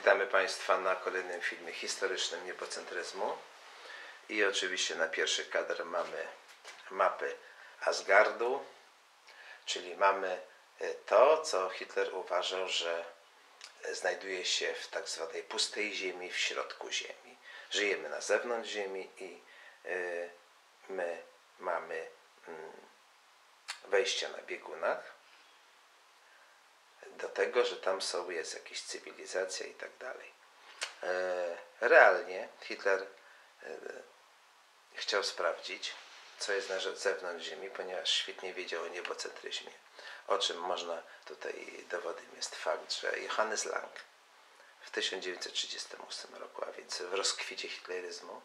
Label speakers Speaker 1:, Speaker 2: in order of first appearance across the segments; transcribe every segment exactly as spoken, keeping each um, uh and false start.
Speaker 1: Witamy Państwa na kolejnym filmie historycznym niebocentryzmu. I oczywiście na pierwszy kadr mamy mapy Asgardu, czyli mamy to, co Hitler uważał, że znajduje się w tak zwanej pustej ziemi, w środku ziemi. Żyjemy na zewnątrz ziemi i my mamy wejścia na biegunach do tego, że tam są, jest jakaś cywilizacja i tak dalej. Realnie Hitler chciał sprawdzić, co jest na zewnątrz ziemi, ponieważ świetnie wiedział o niebocentryzmie. O czym można tutaj dowodem jest fakt, że Johannes Lang w tysiąc dziewięćset trzydziestym ósmym roku, a więc w rozkwicie hitleryzmu,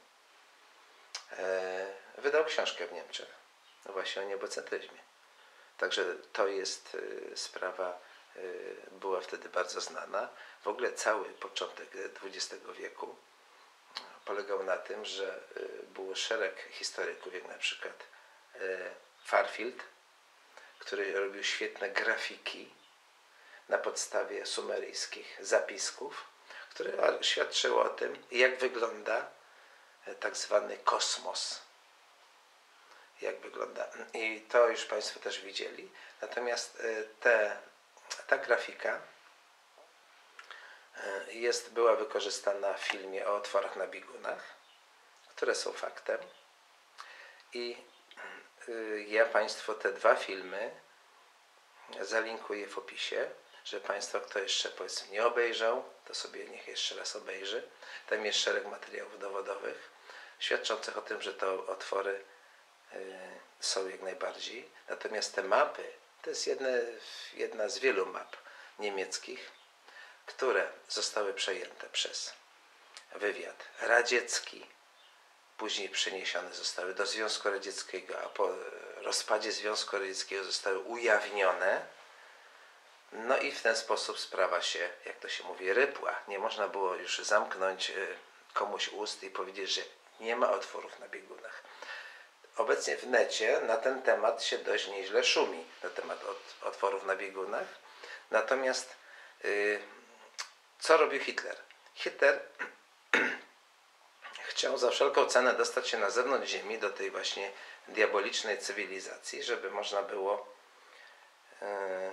Speaker 1: wydał książkę w Niemczech no właśnie o niebocentryzmie. Także to jest sprawa, była wtedy bardzo znana. W ogóle cały początek dwudziestego wieku polegał na tym, że było szereg historyków, jak na przykład Fairfield, który robił świetne grafiki na podstawie sumeryjskich zapisków, które świadczyły o tym, jak wygląda tak zwany kosmos. Jak wygląda. I to już Państwo też widzieli. Natomiast te, ta grafika jest, była wykorzystana w filmie o otworach na biegunach, które są faktem. I ja Państwu te dwa filmy zalinkuję w opisie, że Państwo, kto jeszcze powiedzmy nie obejrzał, to sobie niech jeszcze raz obejrzy. Tam jest szereg materiałów dowodowych świadczących o tym, że te otwory są jak najbardziej. Natomiast te mapy, to jest jedna, jedna z wielu map niemieckich, które zostały przejęte przez wywiad radziecki, później przeniesione zostały do Związku Radzieckiego, a po rozpadzie Związku Radzieckiego zostały ujawnione. No i w ten sposób sprawa się, jak to się mówi, rypła. Nie można było już zamknąć komuś ust i powiedzieć, że nie ma otworów na biegunach. Obecnie w necie na ten temat się dość nieźle szumi, na temat otworów na biegunach. Natomiast yy, co robił Hitler? Hitler chciał za wszelką cenę dostać się na zewnątrz ziemi, do tej właśnie diabolicznej cywilizacji, żeby można było yy,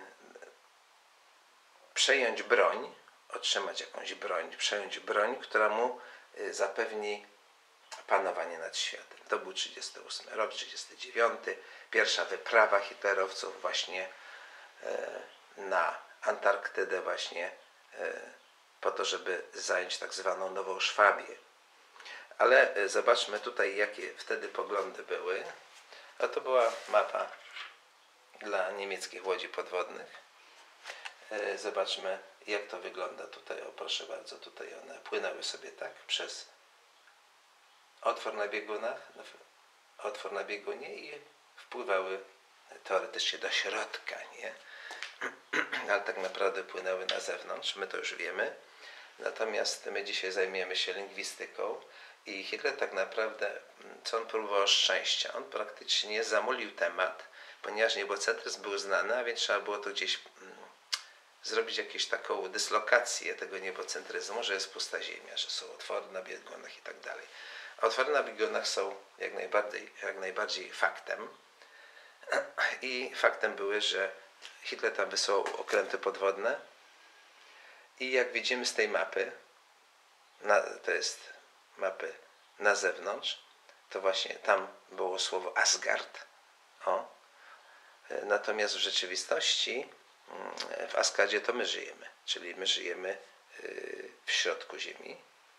Speaker 1: przejąć broń, otrzymać jakąś broń, przejąć broń, która mu yy, zapewni panowanie nad światem. To był trzydziesty ósmy rok, trzydziesty dziewiąty. Pierwsza wyprawa hitlerowców właśnie e, na Antarktydę właśnie e, po to, żeby zająć tak zwaną Nową Szwabię. Ale e, zobaczmy tutaj, jakie wtedy poglądy były. A to była mapa dla niemieckich łodzi podwodnych. E, zobaczmy, jak to wygląda tutaj. O, proszę bardzo, tutaj one płynęły sobie tak przez otwór na biegunach, otwór na biegunie i wpływały teoretycznie do środka, nie? Ale tak naprawdę płynęły na zewnątrz, my to już wiemy. Natomiast my dzisiaj zajmujemy się lingwistyką i Hitler tak naprawdę, co on próbował szczęścia? On praktycznie zamulił temat, ponieważ niebocentryzm był znany, a więc trzeba było to gdzieś mm, zrobić jakąś taką dyslokację tego niebocentryzmu, że jest pusta ziemia, że są otwory na biegunach i tak dalej. Otwory na biegunach są jak najbardziej, jak najbardziej faktem i faktem były, że Hitler tam wysłał okręty podwodne i jak widzimy z tej mapy, na, to jest mapy na zewnątrz, to właśnie tam było słowo Asgard. O. Natomiast w rzeczywistości w Asgardzie to my żyjemy, czyli my żyjemy w środku ziemi.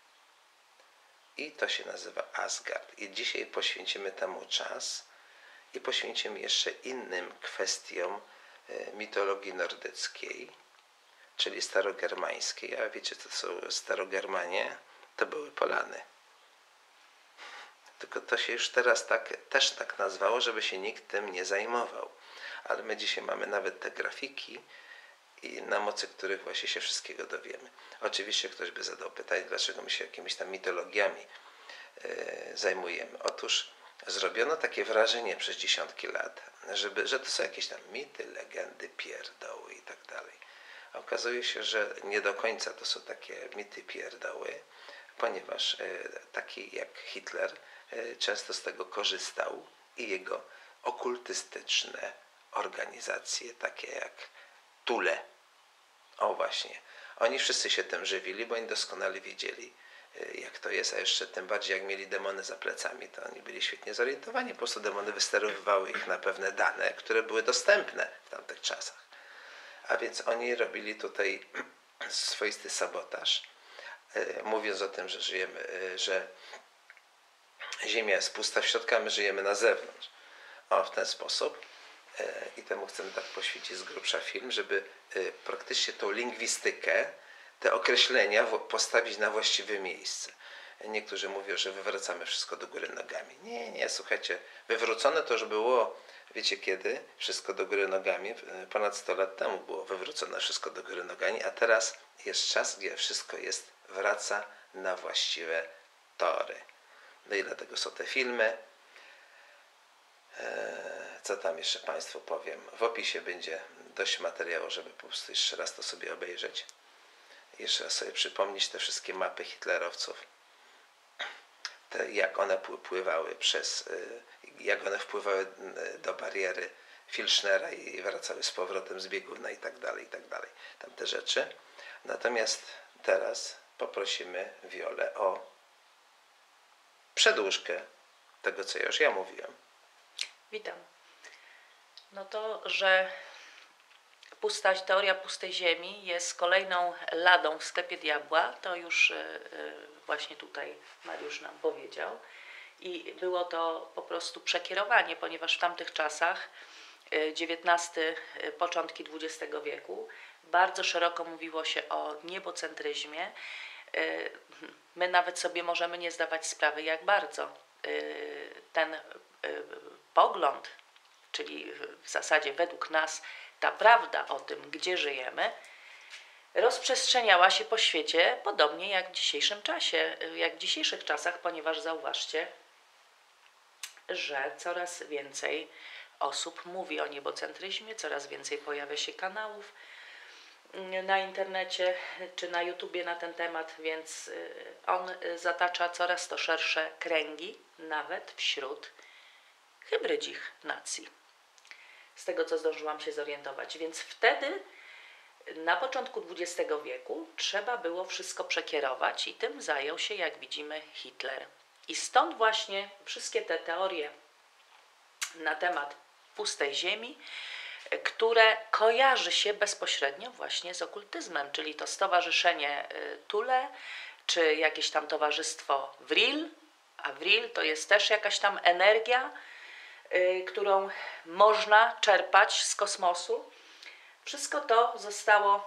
Speaker 1: I to się nazywa Asgard. I dzisiaj poświęcimy temu czas i poświęcimy jeszcze innym kwestiom mitologii nordyckiej, czyli starogermańskiej. A wiecie, co to są starogermanie? To były Polany. Tylko to się już teraz tak, też tak nazwało, żeby się nikt tym nie zajmował. Ale my dzisiaj mamy nawet te grafiki, i na mocy których właśnie się wszystkiego dowiemy. Oczywiście ktoś by zadał pytanie, dlaczego my się jakimiś tam mitologiami e, zajmujemy. Otóż zrobiono takie wrażenie przez dziesiątki lat, żeby, że to są jakieś tam mity, legendy, pierdoły i tak dalej. Okazuje się, że nie do końca to są takie mity pierdoły, ponieważ taki jak Hitler często z tego korzystał i jego okultystyczne organizacje, takie jak Thule. O właśnie, oni wszyscy się tym żywili, bo oni doskonale wiedzieli, jak to jest, a jeszcze tym bardziej jak mieli demony za plecami, to oni byli świetnie zorientowani. Po prostu demony wysterowywały ich na pewne dane, które były dostępne w tamtych czasach. A więc oni robili tutaj swoisty sabotaż, mówiąc o tym, że żyjemy, że Ziemia jest pusta w środku, a my żyjemy na zewnątrz. O, w ten sposób. I temu chcemy tak poświęcić z grubsza film, żeby praktycznie tą lingwistykę, te określenia postawić na właściwe miejsce. Niektórzy mówią, że wywracamy wszystko do góry nogami. Nie, nie, słuchajcie, wywrócone to już było, wiecie kiedy? Wszystko do góry nogami. Ponad sto lat temu było wywrócone wszystko do góry nogami, a teraz jest czas, gdzie wszystko jest, wraca na właściwe tory. No i dlatego są te filmy. Co tam jeszcze Państwu powiem? W opisie będzie dość materiału, żeby po prostu jeszcze raz to sobie obejrzeć. Jeszcze raz sobie przypomnieć te wszystkie mapy hitlerowców. Te, jak one pływały przez, jak one wpływały do bariery Filchnera i wracały z powrotem z bieguna i tak dalej, i tak dalej. Tamte rzeczy. Natomiast teraz poprosimy Wiolę o przedłużkę tego, co już ja mówiłem.
Speaker 2: Witam. No to, że pusta, teoria pustej ziemi jest kolejną ladą w sklepie diabła, to już yy, właśnie tutaj Mariusz nam powiedział. I było to po prostu przekierowanie, ponieważ w tamtych czasach, dziewiętnasty, początki dwudziestego wieku, bardzo szeroko mówiło się o niebocentryzmie. Yy, my nawet sobie możemy nie zdawać sprawy, jak bardzo yy, ten yy, pogląd, czyli w zasadzie według nas ta prawda o tym, gdzie żyjemy, rozprzestrzeniała się po świecie podobnie jak w dzisiejszym czasie, jak w dzisiejszych czasach, ponieważ zauważcie, że coraz więcej osób mówi o niebocentryzmie, coraz więcej pojawia się kanałów na internecie czy na YouTubie na ten temat, więc on zatacza coraz to szersze kręgi, nawet wśród hybrydzik nacji. Z tego, co zdążyłam się zorientować. Więc wtedy, na początku dwudziestego wieku, trzeba było wszystko przekierować i tym zajął się, jak widzimy, Hitler. I stąd właśnie wszystkie te teorie na temat pustej ziemi, które kojarzy się bezpośrednio właśnie z okultyzmem, czyli to stowarzyszenie Thule, czy jakieś tam towarzystwo Vril, a Vril to jest też jakaś tam energia, którą można czerpać z kosmosu. Wszystko to zostało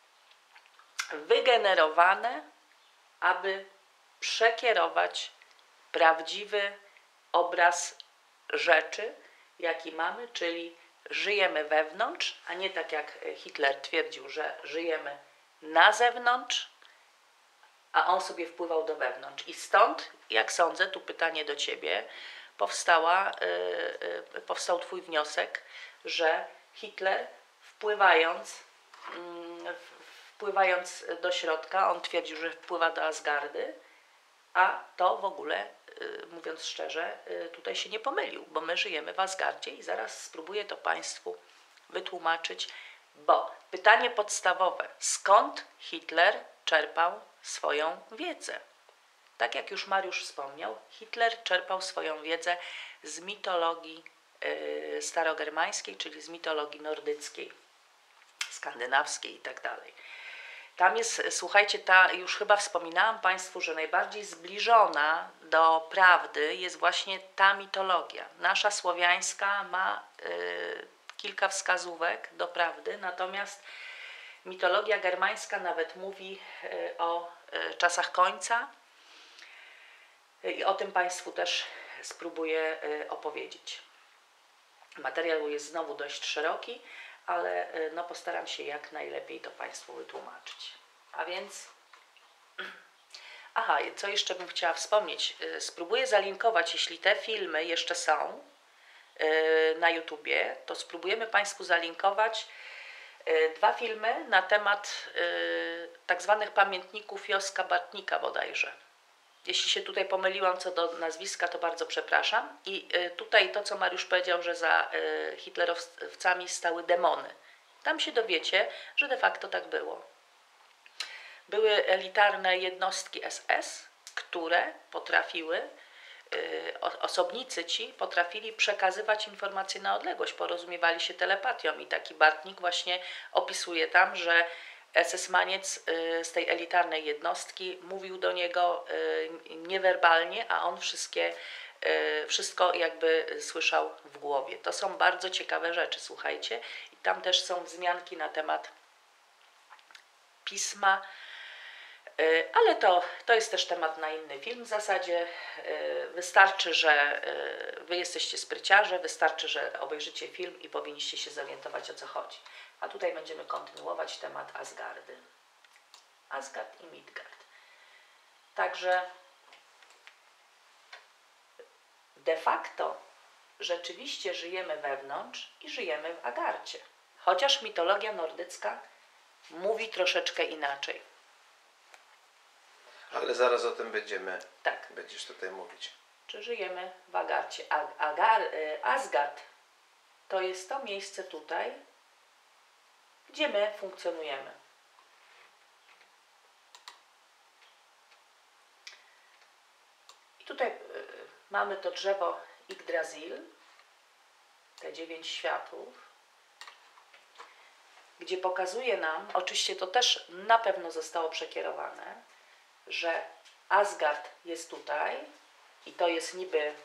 Speaker 2: wygenerowane, aby przekierować prawdziwy obraz rzeczy, jaki mamy, czyli żyjemy wewnątrz, a nie tak jak Hitler twierdził, że żyjemy na zewnątrz, a on sobie wpływał do wewnątrz. I stąd, jak sądzę, tu pytanie do Ciebie, powstała, yy, yy, powstał Twój wniosek, że Hitler wpływając, yy, wpływając do środka, on twierdził, że wpływa do Asgardy, a to w ogóle, yy, mówiąc szczerze, yy, tutaj się nie pomylił, bo my żyjemy w Asgardzie i zaraz spróbuję to Państwu wytłumaczyć, bo pytanie podstawowe, skąd Hitler czerpał swoją wiedzę? Tak jak już Mariusz wspomniał, Hitler czerpał swoją wiedzę z mitologii yy, starogermańskiej, czyli z mitologii nordyckiej, skandynawskiej i tak dalej. Tam jest, słuchajcie, ta, już chyba wspominałam Państwu, że najbardziej zbliżona do prawdy jest właśnie ta mitologia. Nasza słowiańska ma yy, kilka wskazówek do prawdy, natomiast mitologia germańska nawet mówi yy, o yy, czasach końca, i o tym Państwu też spróbuję opowiedzieć. Materiał jest znowu dość szeroki, ale no postaram się jak najlepiej to Państwu wytłumaczyć. A więc, aha, co jeszcze bym chciała wspomnieć. Spróbuję zalinkować, jeśli te filmy jeszcze są na YouTubie, to spróbujemy Państwu zalinkować Y, Dwa filmy na temat y, tak zwanych pamiętników Joska Bartnika bodajże. Jeśli się tutaj pomyliłam co do nazwiska, to bardzo przepraszam. I y, tutaj to, co Mariusz powiedział, że za y, hitlerowcami stały demony. Tam się dowiecie, że de facto tak było. Były elitarne jednostki S S, które potrafiły, y, osobnicy ci potrafili przekazywać informacje na odległość, porozumiewali się telepatią i taki Bartnik właśnie opisuje tam, że S S-maniec z tej elitarnej jednostki mówił do niego niewerbalnie, a on wszystkie, wszystko jakby słyszał w głowie. To są bardzo ciekawe rzeczy, słuchajcie. I tam też są wzmianki na temat pisma, ale to, to jest też temat na inny film w zasadzie. Wystarczy, że wy jesteście spryciarze, wystarczy, że obejrzycie film i powinniście się zorientować, o co chodzi. A tutaj będziemy kontynuować temat Asgardy. Asgard i Midgard. Także de facto rzeczywiście żyjemy wewnątrz i żyjemy w Agarcie. Chociaż mitologia nordycka mówi troszeczkę inaczej.
Speaker 1: Ale zaraz o tym będziemy,
Speaker 2: Tak.
Speaker 1: będziesz tutaj mówić.
Speaker 2: Czy żyjemy w Agarcie. Agar, Asgard to jest to miejsce tutaj, gdzie my funkcjonujemy. I tutaj y, mamy to drzewo Yggdrasil, te dziewięć światów, gdzie pokazuje nam, oczywiście to też na pewno zostało przekierowane, że Asgard jest tutaj i to jest niby y,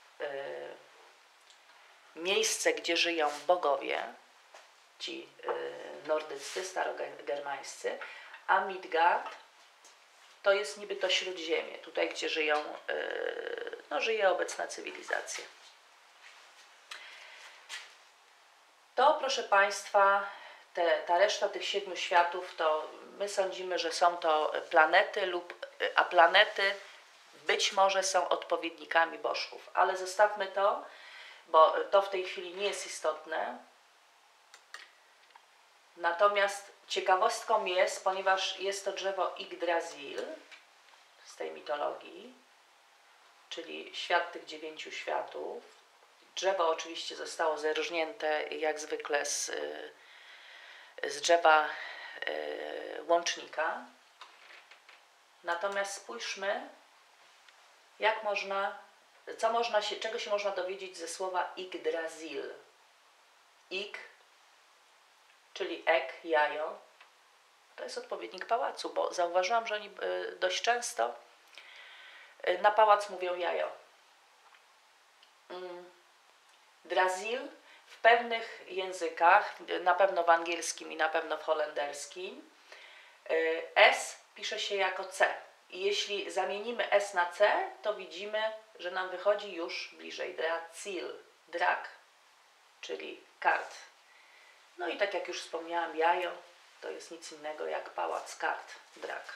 Speaker 2: miejsce, gdzie żyją bogowie, ci y, nordyccy, starogermańscy, a Midgard to jest niby to śródziemie, tutaj gdzie żyją, y, no żyje obecna cywilizacja. To, proszę Państwa, te, ta reszta tych siedmiu światów, to my sądzimy, że są to planety, lub, a planety być może są odpowiednikami bożków, ale zostawmy to, bo to w tej chwili nie jest istotne. Natomiast ciekawostką jest, ponieważ jest to drzewo Yggdrasil z tej mitologii, czyli świat tych dziewięciu światów. Drzewo oczywiście zostało zerżnięte jak zwykle z, z drzewa y, łącznika. Natomiast spójrzmy, jak można, co można się, czego się można dowiedzieć ze słowa Yggdrasil. Ig, czyli ek, jajo, to jest odpowiednik pałacu, bo zauważyłam, że oni dość często na pałac mówią jajo. Drasil w pewnych językach, na pewno w angielskim i na pewno w holenderskim, S pisze się jako C. I jeśli zamienimy S na C, to widzimy, że nam wychodzi już bliżej Dracil, drak, czyli kart. No i tak jak już wspomniałam, jajo to jest nic innego jak pałac kart, drak.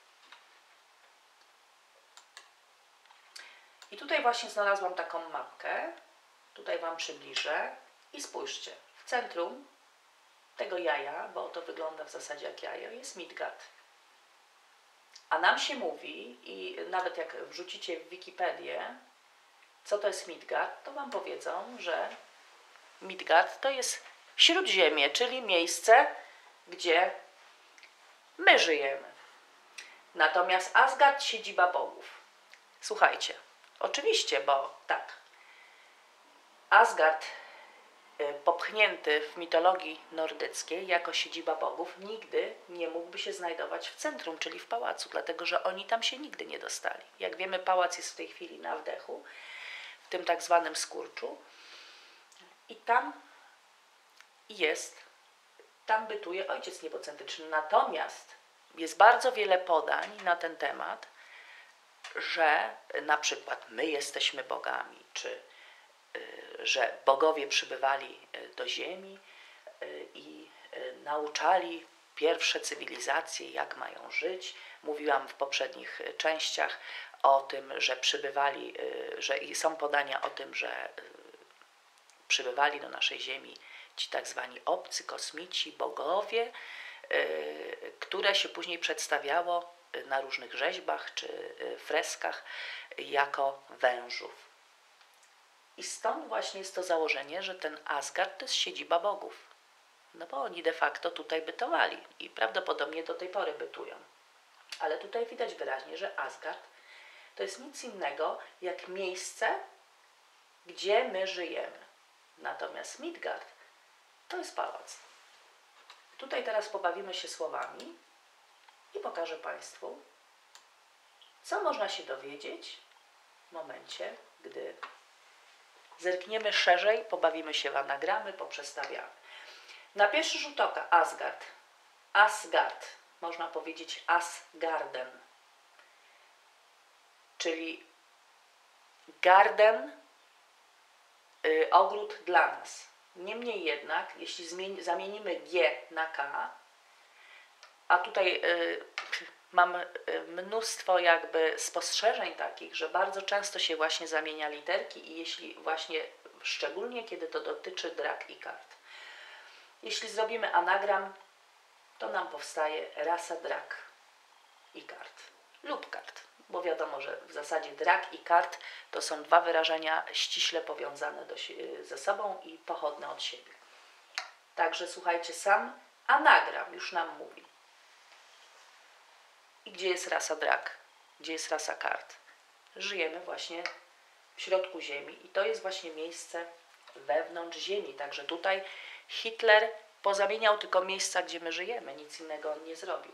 Speaker 2: I tutaj właśnie znalazłam taką mapkę. Tutaj Wam przybliżę i spójrzcie. W centrum tego jaja, bo to wygląda w zasadzie jak jajo, jest Midgard. A nam się mówi, i nawet jak wrzucicie w Wikipedię, co to jest Midgard, to Wam powiedzą, że Midgard to jest śródziemie, czyli miejsce, gdzie my żyjemy. Natomiast Asgard siedziba bogów. Słuchajcie, oczywiście, bo tak, Asgard popchnięty w mitologii nordyckiej jako siedziba bogów nigdy nie mógłby się znajdować w centrum, czyli w pałacu, dlatego że oni tam się nigdy nie dostali. Jak wiemy, pałac jest w tej chwili na wdechu, w tym tak zwanym skurczu i tam jest, tam bytuje Ojciec Niebocentryczny. Natomiast jest bardzo wiele podań na ten temat, że na przykład my jesteśmy bogami, czy że bogowie przybywali do ziemi i nauczali pierwsze cywilizacje, jak mają żyć. Mówiłam w poprzednich częściach o tym, że przybywali, że są podania o tym, że przybywali do naszej ziemi ci tak zwani obcy, kosmici, bogowie, y, które się później przedstawiało na różnych rzeźbach czy y, freskach jako wężów. I stąd właśnie jest to założenie, że ten Asgard to jest siedziba bogów. No bo oni de facto tutaj bytowali i prawdopodobnie do tej pory bytują. Ale tutaj widać wyraźnie, że Asgard to jest nic innego jak miejsce, gdzie my żyjemy. Natomiast Midgard to jest pałac. Tutaj teraz pobawimy się słowami i pokażę Państwu, co można się dowiedzieć w momencie, gdy zerkniemy szerzej, pobawimy się w anagramy, poprzestawiamy. Na pierwszy rzut oka Asgard. Asgard, można powiedzieć Asgarden, czyli garden, y, ogród dla nas. Niemniej jednak, jeśli zmieni, zamienimy G na K, a tutaj y, mam y, mnóstwo jakby spostrzeżeń takich, że bardzo często się właśnie zamienia literki i jeśli właśnie, szczególnie kiedy to dotyczy drak i kart. Jeśli zrobimy anagram, to nam powstaje rasa drak i kart lub kart, bo wiadomo, że w zasadzie drak i kart to są dwa wyrażenia ściśle powiązane do, ze sobą i pochodne od siebie. Także słuchajcie, sam anagram już nam mówi. I gdzie jest rasa drak? Gdzie jest rasa kart? Żyjemy właśnie w środku Ziemi i to jest właśnie miejsce wewnątrz Ziemi. Także tutaj Hitler pozamieniał tylko miejsca, gdzie my żyjemy. Nic innego on nie zrobił.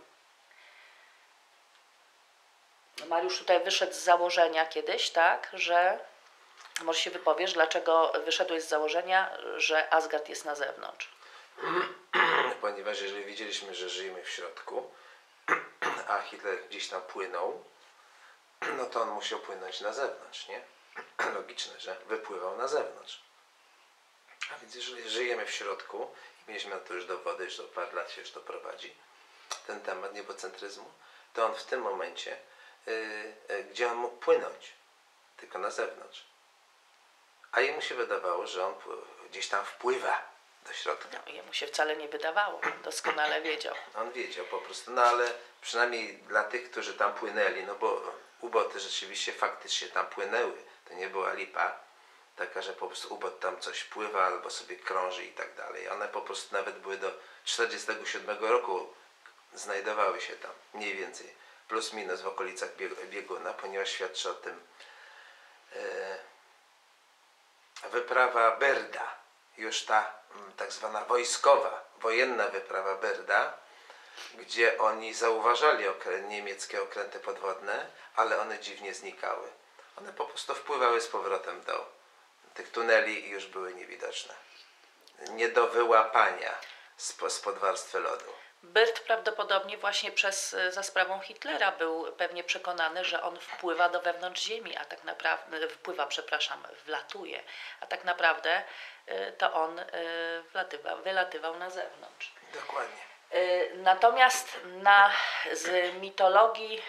Speaker 2: Mariusz tutaj wyszedł z założenia kiedyś, tak, że może się wypowiesz, dlaczego wyszedłeś z założenia, że Asgard jest na zewnątrz.
Speaker 1: Ponieważ jeżeli widzieliśmy, że żyjemy w środku, a Hitler gdzieś tam płynął, no to on musiał płynąć na zewnątrz, nie? Logiczne, że wypływał na zewnątrz. A więc jeżeli żyjemy w środku i mieliśmy na to już dowody, już do paru lat się już doprowadzi, ten temat niebocentryzmu, to on w tym momencie, yy, yy, gdzie on mógł płynąć, tylko na zewnątrz. A jemu się wydawało, że on gdzieś tam wpływa do środka.
Speaker 2: No, jemu się wcale nie wydawało, doskonale wiedział.
Speaker 1: On wiedział po prostu, no ale przynajmniej dla tych, którzy tam płynęli, no bo uboty rzeczywiście faktycznie tam płynęły, to nie była lipa taka, że po prostu ubot tam coś pływa albo sobie krąży i tak dalej. One po prostu nawet były do czterdziestego siódmego roku, znajdowały się tam mniej więcej, plus minus w okolicach bieguna, ponieważ świadczy o tym e, wyprawa Berda, już ta m, tak zwana wojskowa, wojenna wyprawa Berda, gdzie oni zauważali okrę niemieckie okręty podwodne, ale one dziwnie znikały. One po prostu wpływały z powrotem do tych tuneli i już były niewidoczne. Nie do wyłapania spod warstwy lodu.
Speaker 2: Byrd prawdopodobnie właśnie przez, za sprawą Hitlera był pewnie przekonany, że on wpływa do wewnątrz Ziemi, a tak naprawdę, wpływa, przepraszam, wlatuje, a tak naprawdę to on wlatywa, wylatywał na zewnątrz.
Speaker 1: Dokładnie.
Speaker 2: Natomiast na, z mitologii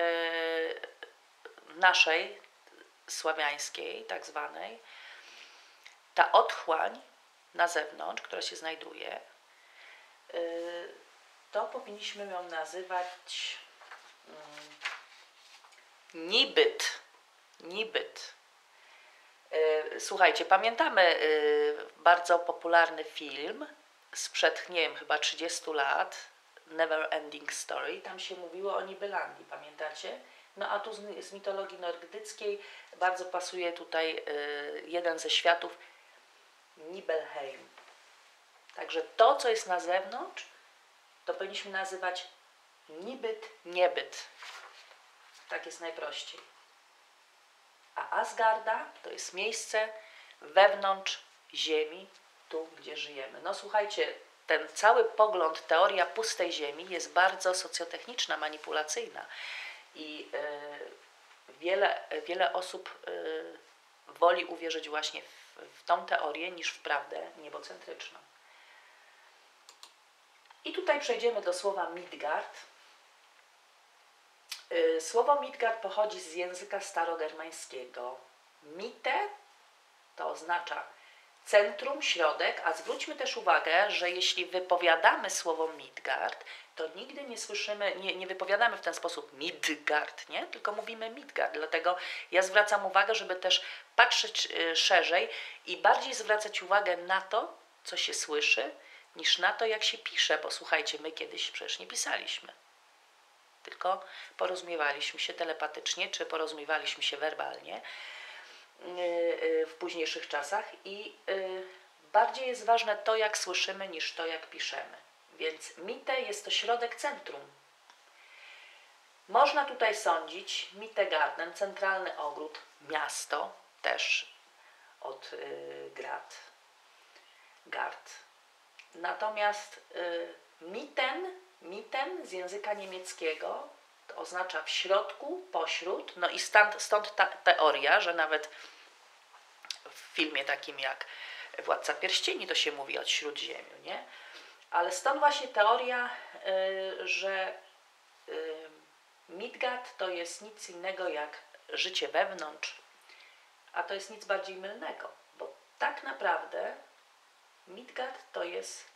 Speaker 2: naszej, sławiańskiej, tak zwanej, ta otchłań na zewnątrz, która się znajduje, to powinniśmy ją nazywać um, nibyt. Nibyt. Słuchajcie, pamiętamy bardzo popularny film sprzed, nie wiem, chyba trzydziestu lat, Never Ending Story. Tam się mówiło o Nibylandii, pamiętacie? No a tu z, z mitologii nordyckiej bardzo pasuje tutaj jeden ze światów, Nibelheim. Także to, co jest na zewnątrz, to powinniśmy nazywać nibyt, niebyt. Tak jest najprościej. A Asgarda to jest miejsce wewnątrz Ziemi, tu gdzie żyjemy. No słuchajcie, ten cały pogląd, teoria pustej Ziemi jest bardzo socjotechniczna, manipulacyjna i yy, wiele, wiele osób yy, woli uwierzyć właśnie w, w tą teorię niż w prawdę niebocentryczną. I tutaj przejdziemy do słowa Midgard. Yy, słowo Midgard pochodzi z języka starogermańskiego. Mite to oznacza centrum, środek, a zwróćmy też uwagę, że jeśli wypowiadamy słowo Midgard, to nigdy nie słyszymy, nie, nie wypowiadamy w ten sposób Midgard, nie? Tylko mówimy Midgard. Dlatego ja zwracam uwagę, żeby też patrzeć y, szerzej i bardziej zwracać uwagę na to, co się słyszy, niż na to, jak się pisze, bo słuchajcie, my kiedyś przecież nie pisaliśmy, tylko porozumiewaliśmy się telepatycznie, czy porozumiewaliśmy się werbalnie w późniejszych czasach i bardziej jest ważne to, jak słyszymy, niż to, jak piszemy. Więc Mitte jest to środek centrum. Można tutaj sądzić Mittegarden, centralny ogród, miasto też od y, Grad, Gard. Natomiast y, Mitten, Mitten z języka niemieckiego to oznacza w środku, pośród, no i stąd, stąd ta teoria, że nawet w filmie takim jak Władca Pierścieni to się mówi o Śródziemiu, nie? Ale stąd właśnie teoria, y, że y, Midgard to jest nic innego jak życie wewnątrz, a to jest nic bardziej mylnego, bo tak naprawdę Midgard to jest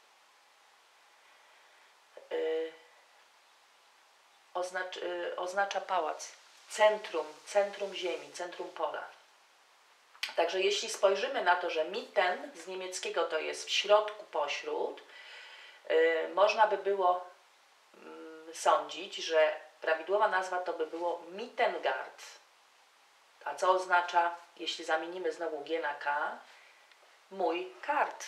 Speaker 2: y, oznacz, y, oznacza pałac, centrum, centrum ziemi, centrum pola. Także jeśli spojrzymy na to, że Mitten z niemieckiego to jest w środku, pośród, yy, można by było yy, sądzić, że prawidłowa nazwa to by było Mittengard. A co oznacza, jeśli zamienimy znowu G na K, mój kart.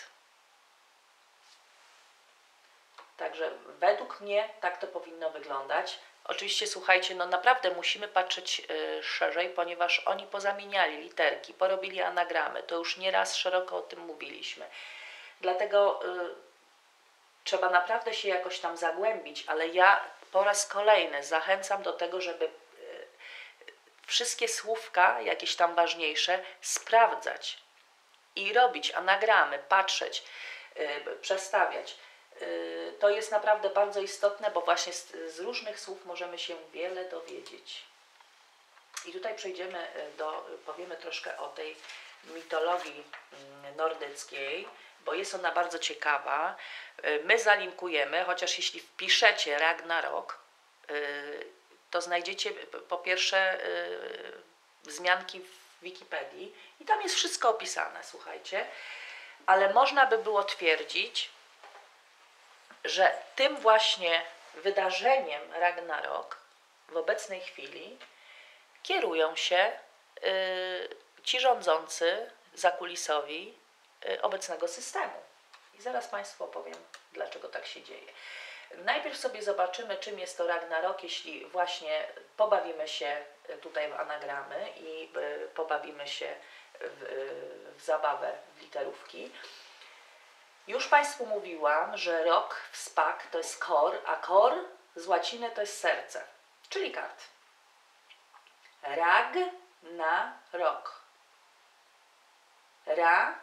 Speaker 2: Także według mnie tak to powinno wyglądać. Oczywiście, słuchajcie, no naprawdę musimy patrzeć y, szerzej, ponieważ oni pozamieniali literki, porobili anagramy. To już nieraz szeroko o tym mówiliśmy. Dlatego y, trzeba naprawdę się jakoś tam zagłębić, ale ja po raz kolejny zachęcam do tego, żeby y, wszystkie słówka, jakieś tam ważniejsze, sprawdzać i robić anagramy, patrzeć, y, przestawiać. To jest naprawdę bardzo istotne, bo właśnie z, z różnych słów możemy się wiele dowiedzieć. I tutaj przejdziemy do, powiemy troszkę o tej mitologii nordyckiej, bo jest ona bardzo ciekawa. My zalinkujemy, chociaż jeśli wpiszecie Ragnarok, to znajdziecie po pierwsze wzmianki w Wikipedii i tam jest wszystko opisane, słuchajcie, ale można by było twierdzić, że tym właśnie wydarzeniem Ragnarok w obecnej chwili kierują się y, ci rządzący zakulisowi y, obecnego systemu. I zaraz Państwu opowiem, dlaczego tak się dzieje. Najpierw sobie zobaczymy, czym jest to Ragnarok, jeśli właśnie pobawimy się tutaj w anagramy i y, pobawimy się w, y, w zabawę w literówki. Już Państwu mówiłam, że rok w spak to jest kor, a kor z łaciny to jest serce, czyli kart. Rag na rok. Ra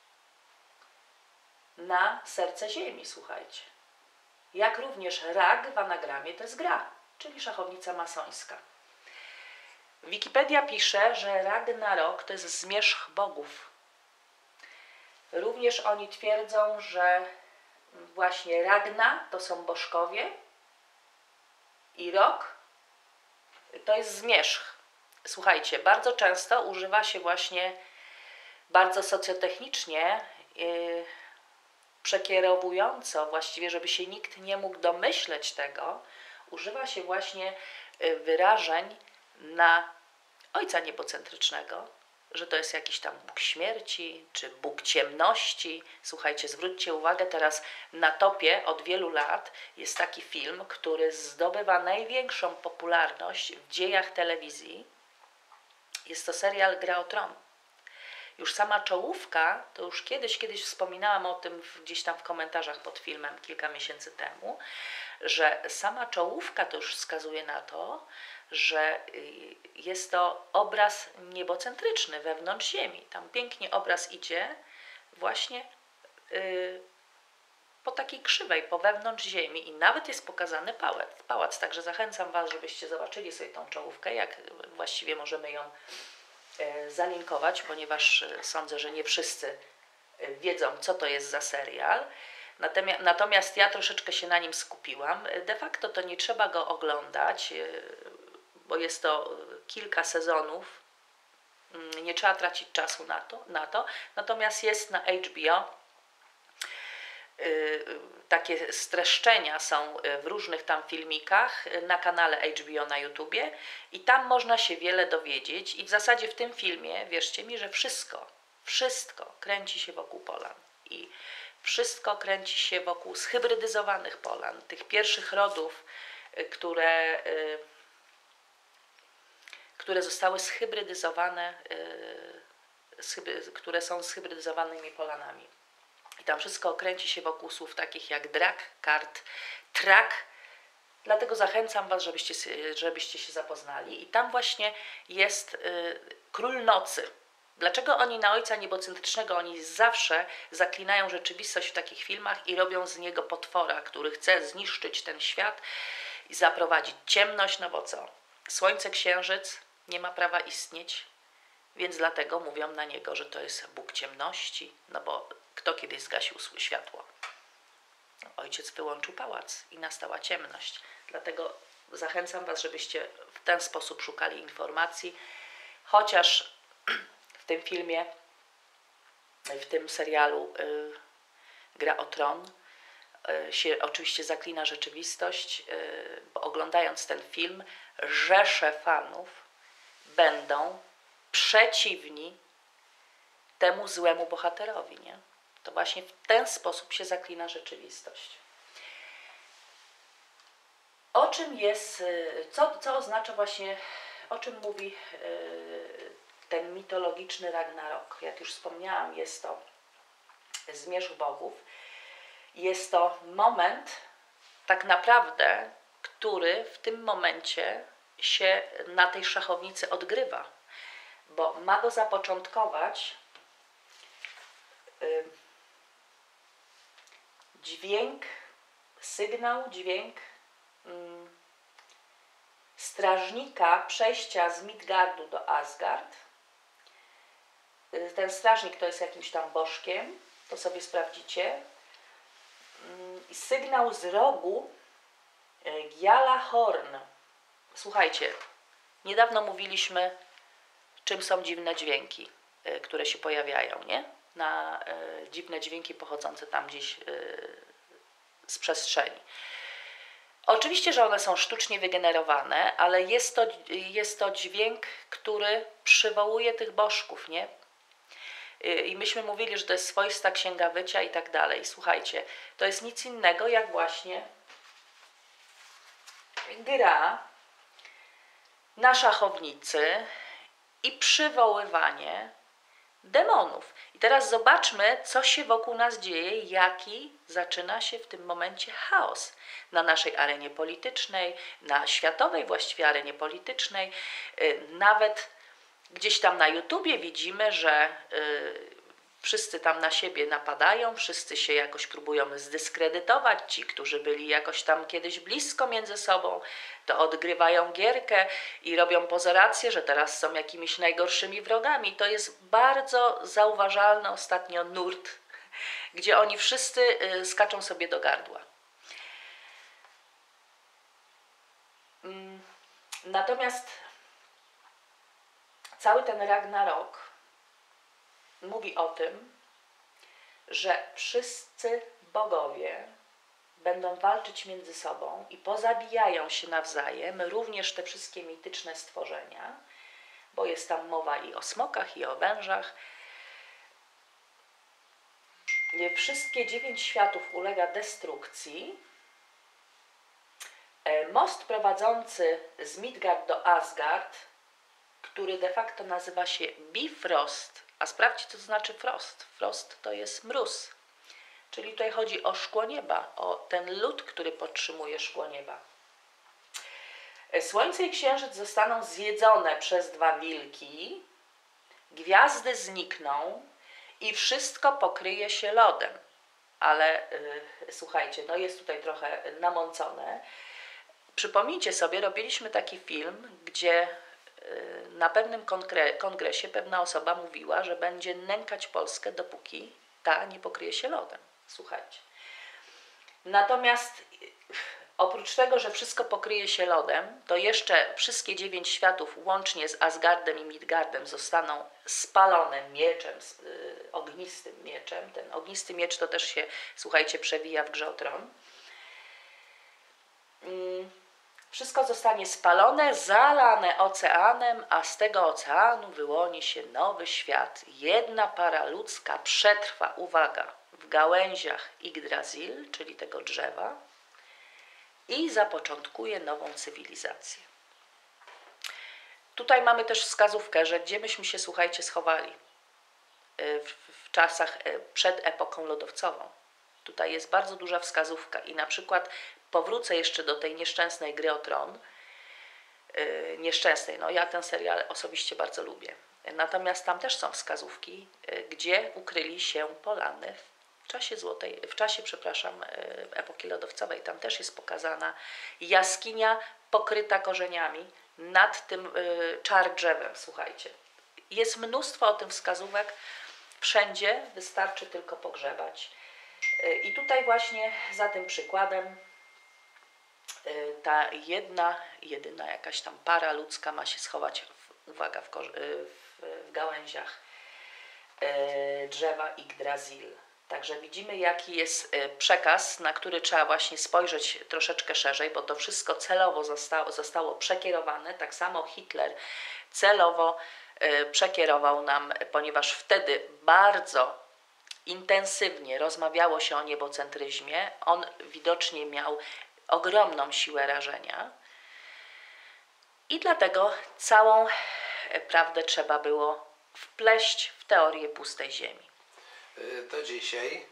Speaker 2: na serce ziemi, słuchajcie. Jak również rag w anagramie to jest gra, czyli szachownica masońska. Wikipedia pisze, że Ragnarok to jest zmierzch bogów. Również oni twierdzą, że właśnie Ragna to są bożkowie i rok to jest zmierzch. Słuchajcie, bardzo często używa się właśnie bardzo socjotechnicznie, yy, przekierowująco, właściwie żeby się nikt nie mógł domyśleć tego, używa się właśnie wyrażeń na Ojca Niebocentrycznego, że to jest jakiś tam Bóg śmierci, czy Bóg ciemności. Słuchajcie, zwróćcie uwagę, teraz na topie od wielu lat jest taki film, który zdobywa największą popularność w dziejach telewizji. Jest to serial Gra o Tron. Już sama czołówka, to już kiedyś, kiedyś wspominałam o tym gdzieś tam w komentarzach pod filmem kilka miesięcy temu, że sama czołówka to już wskazuje na to, że jest to obraz niebocentryczny wewnątrz Ziemi. Tam pięknie obraz idzie właśnie yy, po takiej krzywej, po wewnątrz Ziemi i nawet jest pokazany pałac. pałac. Także zachęcam Was, żebyście zobaczyli sobie tą czołówkę, jak właściwie możemy ją yy, zalinkować, ponieważ yy, sądzę, że nie wszyscy wiedzą, co to jest za serial. Natomiast, natomiast ja troszeczkę się na nim skupiłam. De facto to nie trzeba go oglądać, bo jest to kilka sezonów. Nie trzeba tracić czasu na to. Na to. Natomiast jest na H B O. Takie streszczenia są w różnych tam filmikach na kanale H B O na YouTubie i tam można się wiele dowiedzieć i w zasadzie w tym filmie, wierzcie mi, że wszystko, wszystko kręci się wokół Polan i wszystko kręci się wokół zhybrydyzowanych Polan, tych pierwszych rodów, które, które zostały zhybrydyzowane, które są zhybrydyzowanymi Polanami. I tam wszystko kręci się wokół słów takich jak drak, kart, trak. Dlatego zachęcam Was, żebyście, żebyście się zapoznali. I tam właśnie jest y, Król Nocy. Dlaczego oni na Ojca Niebocentrycznego, oni zawsze zaklinają rzeczywistość w takich filmach i robią z niego potwora, który chce zniszczyć ten świat i zaprowadzić ciemność, no bo co? Słońce, księżyc nie ma prawa istnieć, więc dlatego mówią na niego, że to jest Bóg ciemności, no bo kto kiedyś zgasił światło? Ojciec wyłączył pałac i nastała ciemność. Dlatego zachęcam Was, żebyście w ten sposób szukali informacji, chociaż w tym filmie, w tym serialu y, Gra o Tron y, się oczywiście zaklina rzeczywistość, y, bo oglądając ten film rzesze fanów będą przeciwni temu złemu bohaterowi, nie? To właśnie w ten sposób się zaklina rzeczywistość. O czym jest, co, co oznacza właśnie, o czym mówi ten mitologiczny Ragnarok? Jak już wspomniałam, jest to zmierzch bogów. Jest to moment, tak naprawdę, który w tym momencie się na tej szachownicy odgrywa, bo ma go zapoczątkować dźwięk, sygnał, dźwięk mm, strażnika przejścia z Midgardu do Asgard. Ten strażnik to jest jakimś tam bożkiem, to sobie sprawdzicie. I sygnał z rogu Gjallarhorn. Słuchajcie, niedawno mówiliśmy, czym są dziwne dźwięki, które się pojawiają, nie? Na e, dziwne dźwięki pochodzące tam gdzieś e, z przestrzeni. Oczywiście, że one są sztucznie wygenerowane, ale jest to, jest to dźwięk, który przywołuje tych bożków, nie? I myśmy mówili, że to jest swoista księga wycia i tak dalej. Słuchajcie, to jest nic innego jak właśnie gra na szachownicy i przywoływanie demonów. I teraz zobaczmy, co się wokół nas dzieje, jaki zaczyna się w tym momencie chaos na naszej arenie politycznej, na światowej właściwie arenie politycznej. Nawet gdzieś tam na YouTubie widzimy, że y, wszyscy tam na siebie napadają, wszyscy się jakoś próbują zdyskredytować. Ci, którzy byli jakoś tam kiedyś blisko między sobą, to odgrywają gierkę i robią pozorację, że teraz są jakimiś najgorszymi wrogami. To jest bardzo zauważalny ostatnio nurt, gdzie oni wszyscy y, skaczą sobie do gardła. Mm, natomiast cały ten Ragnarok mówi o tym, że wszyscy bogowie będą walczyć między sobą i pozabijają się nawzajem, również te wszystkie mityczne stworzenia, bo jest tam mowa i o smokach, i o wężach. Wszystkie dziewięć światów ulega destrukcji. Most prowadzący z Midgard do Asgard, który de facto nazywa się Bifrost, a sprawdźcie, co to znaczy frost. Frost to jest mróz, czyli tutaj chodzi o szkło nieba, o ten lód, który podtrzymuje szkło nieba. Słońce i księżyc zostaną zjedzone przez dwa wilki, gwiazdy znikną i wszystko pokryje się lodem. Ale yy, słuchajcie, no jest tutaj trochę namącone. Przypomnijcie sobie, robiliśmy taki film, gdzie na pewnym kongresie pewna osoba mówiła, że będzie nękać Polskę, dopóki ta nie pokryje się lodem. Słuchajcie. Natomiast oprócz tego, że wszystko pokryje się lodem, to jeszcze wszystkie dziewięć światów łącznie z Asgardem i Midgardem zostaną spalone mieczem, y, ognistym mieczem. Ten ognisty miecz to też się, słuchajcie, przewija w Grze o Tron. Y, wszystko zostanie spalone, zalane oceanem, a z tego oceanu wyłoni się nowy świat. Jedna para ludzka przetrwa, uwaga, w gałęziach Yggdrasil, czyli tego drzewa, i zapoczątkuje nową cywilizację. Tutaj mamy też wskazówkę, że gdzie myśmy się, słuchajcie, schowali w, w czasach przed epoką lodowcową. Tutaj jest bardzo duża wskazówka i na przykład powrócę jeszcze do tej nieszczęsnej Gry o Tron. Yy, nieszczęsnej, no ja ten serial osobiście bardzo lubię. Natomiast tam też są wskazówki, yy, gdzie ukryli się Polany w czasie złotej, w czasie, przepraszam, yy, epoki lodowcowej. Tam też jest pokazana jaskinia pokryta korzeniami nad tym yy, czar drzewem, słuchajcie. Jest mnóstwo o tym wskazówek, wszędzie wystarczy tylko pogrzebać. Yy, I tutaj właśnie za tym przykładem ta jedna, jedyna jakaś tam para ludzka ma się schować, w, uwaga, w, w, w gałęziach e, drzewa Yggdrasil. Także widzimy, jaki jest przekaz, na który trzeba właśnie spojrzeć troszeczkę szerzej, bo to wszystko celowo zostało, zostało przekierowane. Tak samo Hitler celowo e, przekierował nam, ponieważ wtedy bardzo intensywnie rozmawiało się o niebocentryzmie. On widocznie miał ogromną siłę rażenia i dlatego całą prawdę trzeba było wpleść w teorię pustej ziemi.
Speaker 1: To dzisiaj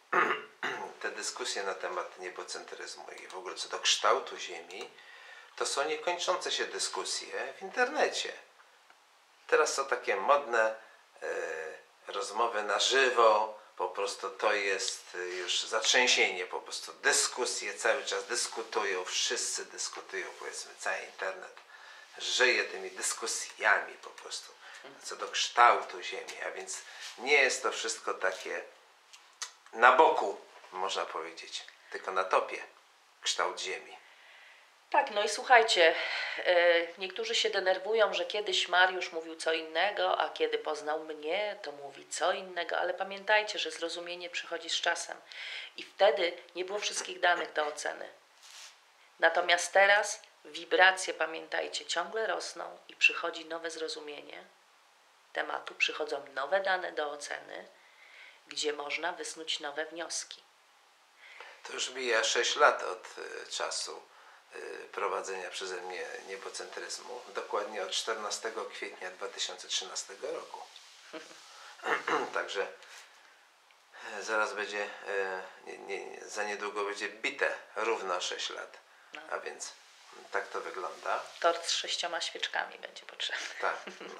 Speaker 1: te dyskusje na temat niebocentryzmu i w ogóle co do kształtu Ziemi, to są niekończące się dyskusje w internecie. Teraz są takie modne e, rozmowy na żywo, po prostu to jest już zatrzęsienie, po prostu dyskusje, cały czas dyskutują, wszyscy dyskutują, powiedzmy, cały internet żyje tymi dyskusjami po prostu co do kształtu Ziemi, a więc nie jest to wszystko takie na boku, można powiedzieć, tylko na topie kształt Ziemi.
Speaker 2: Tak, no i słuchajcie, niektórzy się denerwują, że kiedyś Mariusz mówił co innego, a kiedy poznał mnie, to mówi co innego, ale pamiętajcie, że zrozumienie przychodzi z czasem i wtedy nie było wszystkich danych do oceny. Natomiast teraz wibracje, pamiętajcie, ciągle rosną i przychodzi nowe zrozumienie tematu, przychodzą nowe dane do oceny, gdzie można wysnuć nowe wnioski.
Speaker 1: To już mija sześć lat od czasu prowadzenia przeze mnie niebocentryzmu, dokładnie od czternastego kwietnia dwa tysiące trzynastego roku. Także zaraz będzie, nie, nie, za niedługo będzie bite równo sześć lat, no. A więc tak to wygląda.
Speaker 2: Tort z sześcioma świeczkami będzie potrzebny.
Speaker 1: Tak. No.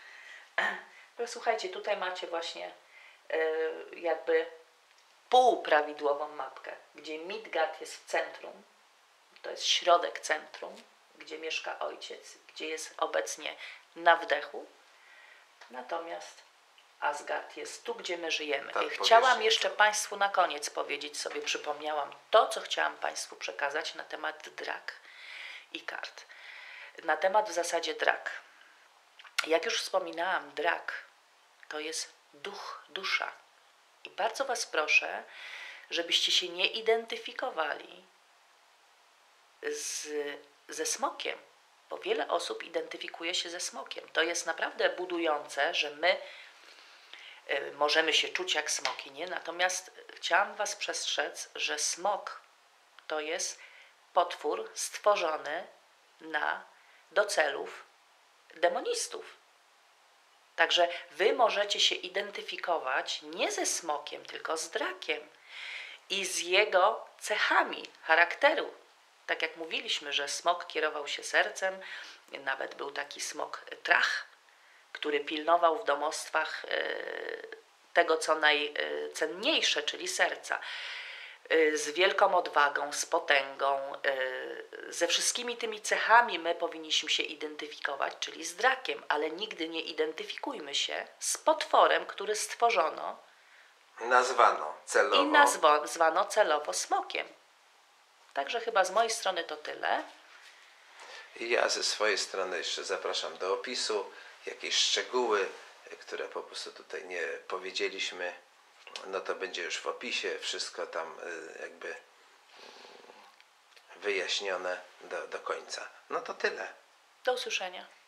Speaker 2: No, słuchajcie, tutaj macie właśnie yy, jakby półprawidłową mapkę, gdzie Midgard jest w centrum, to jest środek centrum, gdzie mieszka ojciec, gdzie jest obecnie na wdechu, natomiast Asgard jest tu, gdzie my żyjemy.
Speaker 1: Tak,
Speaker 2: I chciałam
Speaker 1: powierzchnia.
Speaker 2: jeszcze Państwu na koniec powiedzieć sobie, przypomniałam to, co chciałam Państwu przekazać na temat drak i kart. Na temat w zasadzie drak. Jak już wspominałam, drak to jest duch, dusza. I bardzo Was proszę, żebyście się nie identyfikowali z, ze smokiem, bo wiele osób identyfikuje się ze smokiem. To jest naprawdę budujące, że my y, możemy się czuć jak smoki, nie? Natomiast chciałam Was przestrzec, że smok to jest potwór stworzony na, do celów demonistów. Także Wy możecie się identyfikować nie ze smokiem, tylko z drakiem i z jego cechami charakteru. Tak jak mówiliśmy, że smok kierował się sercem, nawet był taki smok Trach, który pilnował w domostwach tego, co najcenniejsze, czyli serca. Z wielką odwagą, z potęgą, ze wszystkimi tymi cechami my powinniśmy się identyfikować, czyli z drakiem, ale nigdy nie identyfikujmy się z potworem, który stworzono
Speaker 1: nazwano celowo.
Speaker 2: I nazwo, zwano celowo smokiem. Także chyba z mojej strony to tyle.
Speaker 1: I ja ze swojej strony jeszcze zapraszam do opisu. Jakieś szczegóły, które po prostu tutaj nie powiedzieliśmy, no to będzie już w opisie. Wszystko tam y, jakby y, wyjaśnione do, do końca. No to tyle.
Speaker 2: Do usłyszenia.